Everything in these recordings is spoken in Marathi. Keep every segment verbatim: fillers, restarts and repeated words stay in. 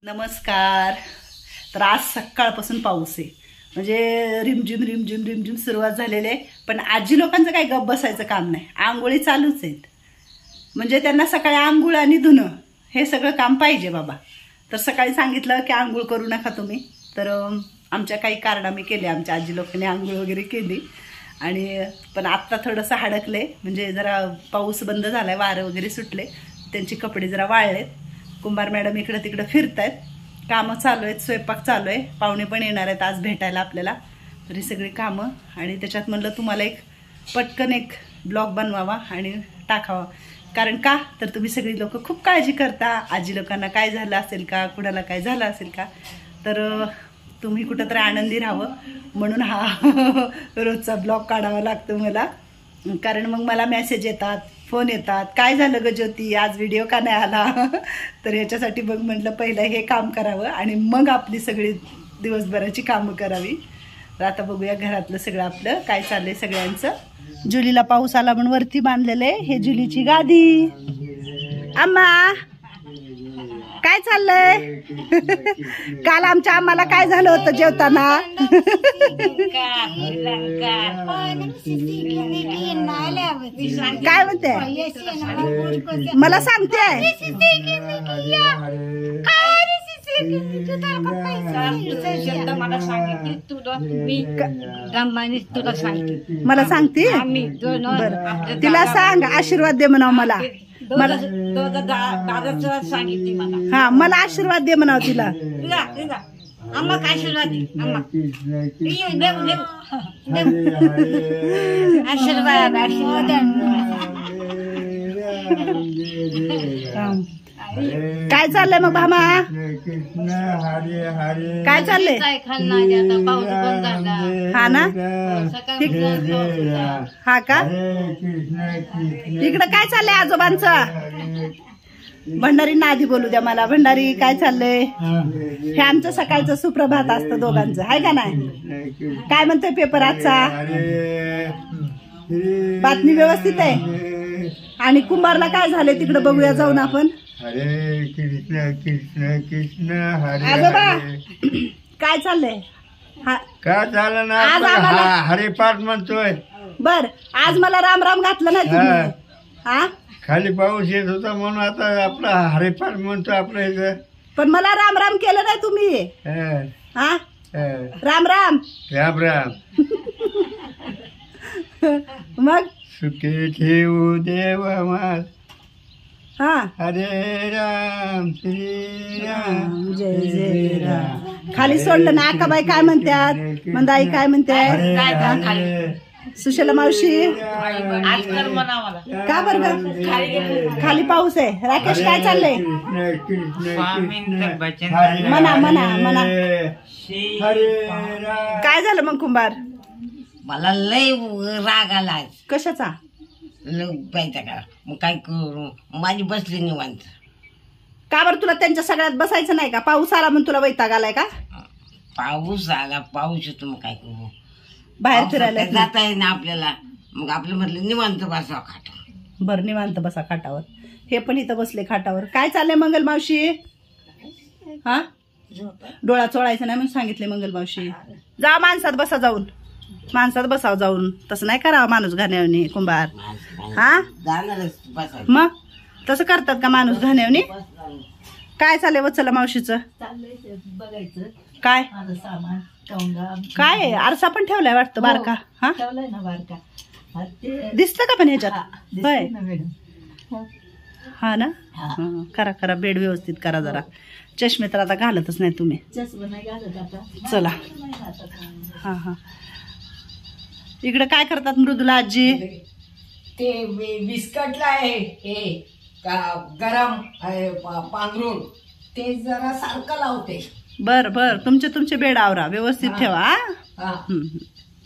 नमस्कार. तर आज सकाळपासून पाऊस आहे, म्हणजे रिमझिम रिमझिम रिमझिम सुरुवात झालेली आहे. पण आजी लोकांचं काही गप बसायचं काम नाही, आंघोळी चालूच आहेत. म्हणजे त्यांना सकाळी आंघोळ आणि धुणं हे सगळं काम पाहिजे बाबा. तर सकाळी सांगितलं की आंघोळ करू नका तुम्ही, तर आमच्या काही कारणामी केले, आमच्या आजी लोकांनी आंघोळ वगैरे केली. आणि पण आत्ता थोडंसं हडकले, म्हणजे जरा पाऊस बंद झालाय, वारं वगैरे सुटले, त्यांची कपडे जरा वाळलेत. कुंभार मॅडम इकडं तिकडं फिरतायत, कामं चालू आहेत, स्वयंपाक चालू आहे, पाहुणे पण येणार आहेत आज भेटायला आपल्याला. तर ही सगळी कामं, आणि त्याच्यात म्हणलं तुम्हाला एक पटकन एक ब्लॉग बनवावा आणि टाकावा. कारण का तर तुम्ही सगळी लोक खूप काळजी करता, आजी लोकांना काय झालं असेल का, कुणाला काय झालं असेल का, तर तुम्ही कुठंतरी आनंदी राहावं म्हणून हा रोजचा ब्लॉग काढावा लागतो मला. कारण मग मला मेसेज येतात, फोन येतात, काय झालं ग ज्योती, आज व्हिडिओ का नाही आला. तर याच्यासाठी मग म्हटलं पहिलं हे काम करावं आणि मग आपली सगळी दिवसभराची कामं करावी. तर आता बघूया घरातलं सगळं आपलं काय चाललंय सगळ्यांचं. जुलीला पाऊस आला म्हणून वरती बांधलेलं आहे, हे जुलीची गादी. आम्हा काय चाललंय? काल आमच्या आम्हाला काय झालं होतं जेवताना? काय म्हणते मला सांगते? मला सांगते, तिला सांग आशीर्वाद दे म्हणाव मला. मला सांगितली मला, हा मला आशीर्वाद दे म्हणाव तिला. अम्मा काय आशीर्वाद दे, अम्मा आशीर्वाद आशीर्वाद. काय चाललंय मग भामा? काय चाललंय? हा ना, हा का? इकडं काय चाललंय आजोबांचं? भंडारींना आधी बोलू द्या मला. भंडारी काय चाललंय? हे आमचं सकाळचं सुप्रभात असतं दोघांचं, आहे का नाही? काय म्हणतोय पेपर आजचा? बातमी व्यवस्थित आहे. आणि कुंभारला काय झालंय तिकडे बघूया जाऊन आपण. हरे कृष्ण कृष्ण कृष्ण हरे आजोबा हरे. काय चाललंय? हा काय झालं ना, आज आपण आम्हाला- हा- हरिपाठ म्हणतोय. बर, आज मला राम राम घातलं नाही तुम्ही. हा, खाली पाऊस येत होता म्हणून आता आपला हरिपाठ म्हणतो आपल्या इथं. पण मला राम राम केलं नाही तुम्ही. हं, हा, हं. राम राम. राम राम. मग सुखी ठेवू देवा मास. हा, हरे राम श्री राम जय जय राम. खाली सोडलं ना. आकाबाई काय म्हणतात, मंदाई काय म्हणते, हरे हरे. सुशला मावशी आज कर म्हणा मला. का बरं खाली पाऊस आहे? राकेश काय चाललंय? कृष्ण कृष्ण स्वामींचं भजन हरे म्हणा, म्हणा, म्हणा. हरे राम. काय झालं मग कुंभार? मला लय राग आला, कशाचा? लय पाहिजे का, मग काय करू, माझी बसली निवांत. का बरं तुला त्यांच्या सगळ्यात बसायचं नाही का? पाऊस आला म्हणून तुला वैताग आलाय का? पाऊस आला, पाऊस येतो, मग काय करू, बाहेर फिरायला जाता येईल ना आपल्याला. मग आपलं म्हटलं निवांत बसावं खाट. बर, निवांत बसा खाटावर. हे पण इथं बसले खाटावर. काय चाललंय मंगल मावशी? हा, डोळा चोळायचा नाही म्हणून सांगितले मंगल मावशी. जा माणसात बसा, जाऊन माणसात बसाव जाऊन. तसं नाही करावं माणूस घाण्यावनी कुंभार. हा, जाणारच बसायचं. मग तसं करतात का माणूस घाण्यावनी? काय चाललंय वत्सला मावशीचं? बघायचं काय माझं सामान टोंगा काय आहे? आरसा पण ठेवलाय वाटतं बारका. हा, ठेवलाय ना बारका. हा, ते दिसतं का पण ह्याच्यात? हा, होय, दिसतंय ना मॅडम. हा ना. हा. हा, करा करा, बेड व्यवस्थित करा जरा. चष्मे तर आता घालतच नाही तुम्ही. चष्मा नाही घालत आता. चला. नाही घालत. हा हा, इकडे काय करतात मृदुला आजी? ते बिस्कटला आहे हे का गरम आहे पा- पांघरूण, ते जरा सारखं लावते. बर बर, तुमचे तुमचे बेड आवरा, व्यवस्थित ठेवा. हा? हा. हम्म, हम्म.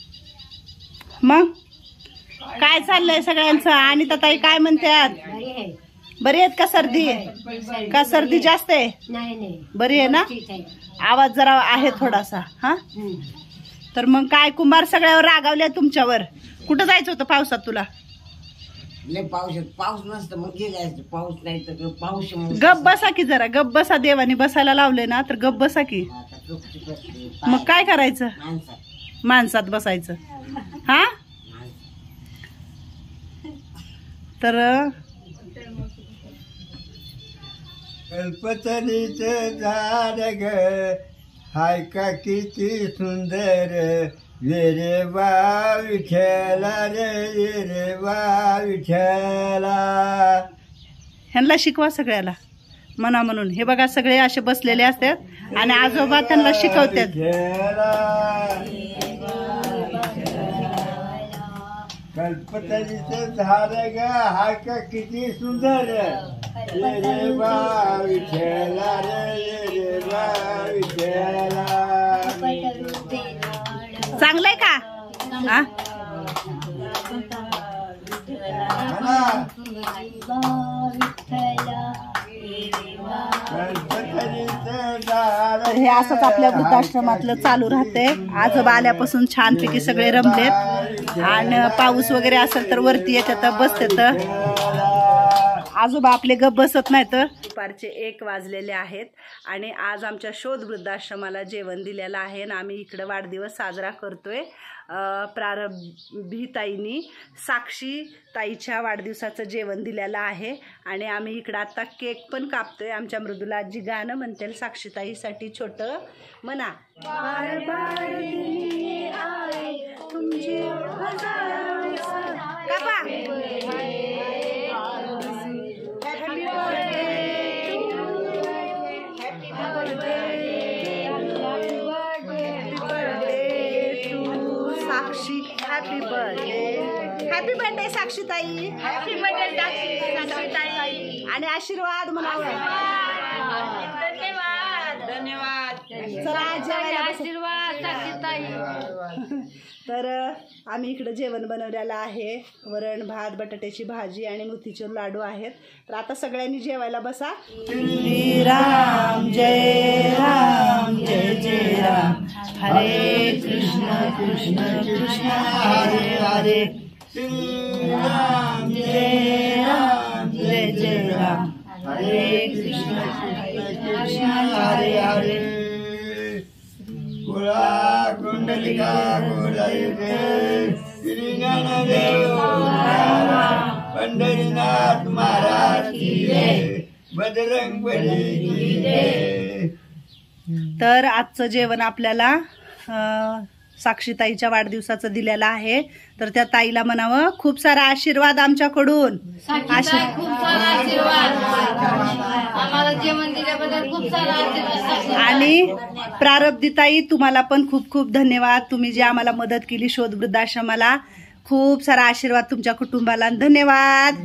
मग काय चाललंय सगळ्यांचं? आणि ताई काय म्हणतात? बरी आहेत का? सर्दी का सर्दी जास्त आहे? बरी आहे ना? आवाज जरा आहे थोडासा. हा, तर मग काय कुंभार सगळ्यावर रागावले तुमच्यावर? कुठं जायचं होतं पावसात तुला? लय पाऊस पाऊस नसतं मग गेले पाऊस नाही तर पाऊस म्हणून गप बसा की जरा गप बसा. देवाने बसायला लावले ना तर गप बसा की. आता गपचूप बसले. मग काय करायचं? माणसात माणसात बसायचं. हा तर कल्पतरीचं झाड ग हाय का किती सुंदर रे वा विठ्ठला रे रे वा विठ्ठला. ह्यांना शिकवा सगळ्याला म्हणा म्हणून. हे बघा सगळे असे बसलेले असतात आणि आजोबा त्यांना शिकवतात. कल्पतरीचं झाड ग हाय का किती सुंदर रे वा विठ्ठला रे रे वा विठ्ठला. चांगलंय का? हा तर हे असंच आपल्या वृद्धाश्रमातलं चालू राहतंय. आजोबा आल्यापासून छानपैकी सगळे रमलेत आणि पाऊस वगैरे असेल तर वरती येतात बसतात. आजोबा आपले गप बसत नाहीत. दुपारचे एक वाजलेले आहेत आणि आज आमच्या शोध वृद्धाश्रमाला जेवण दिलेलं आहे आणि आम्ही इकडे वाढदिवस साजरा करतोय. प्रारंभीताईंनी साक्षी ताईच्या वाढदिवसाचं जेवण दिलेलं आहे आणि आम्ही इकडं आता केक पण कापतोय. आमच्या मृदुला आजी गाणं म्हणतील साक्षीताईसाठी छोटं म्हणा. बार बार दिने आए तुमचे कापा. Sakshi happy birthday. Happy birthday Sakshi ताई. हॅपी बर्थडे साक्षी ताई. आणि आशीर्वाद म्हणावं. धन्यवाद धन्यवाद. चला आशीर्वाद साक्षी ताई. तर आम्ही इकडे जेवण बनवलेलं आहे. वरण भात बटाट्याची भाजी आणि मोतीचूर लाडू आहेत. तर आता सगळ्यांनी जेवायला बसा. श्री राम जय राम जय जय राम हरे कृष्ण कृष्ण कृष्ण हरे हरे. श्री राम जय राम जय जय राम हरे कृष्ण कृष्ण हरे हरे. गुळा कुंडलिका गुळायुगे श्री ज्ञानदेव पंढरीनाथ महाराज की जय. बजरंगबली की जय. तर आजचं जेवण आपल्याला साक्षीताईच्या वाढदिवसाचं दिलेलं आहे. तर त्या ताईला म्हणावं खूप सारा आशीर्वाद आमच्याकडून. आणि प्रारब्धीताई तुम्हाला पण खूप खूप धन्यवाद. तुम्ही जी आम्हाला मदत केली शोध वृद्धाश्रमाला. खूप सारा आशीर्वाद तुमच्या कुटुंबाला. धन्यवाद.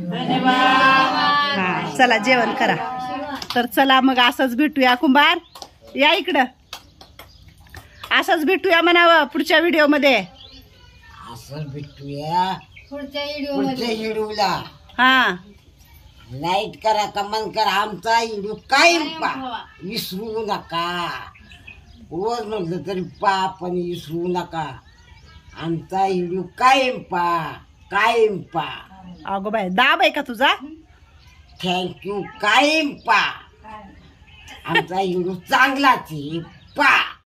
हा चला जेवण करा. तर चला मग असंच भेटूया. कुंभार या इकडं. असंच भेटूया म्हणावं पुढच्या व्हिडिओ मध्ये. असं भेटूया पुढच्या पुढच्या व्हिडिओला. हा लाईट करा कमेंट करा. आमचा व्हिडिओ कायम पा विसरू नका. रोज म्हटलं तरी पा पण विसरू नका. आमचा व्हिडिओ कायम पा कायम पा. अगो बाय दाब आहे का तुझा? थँक्यू. कायम पा. आमचा व्हिडिओ चांगलाच आहे पा.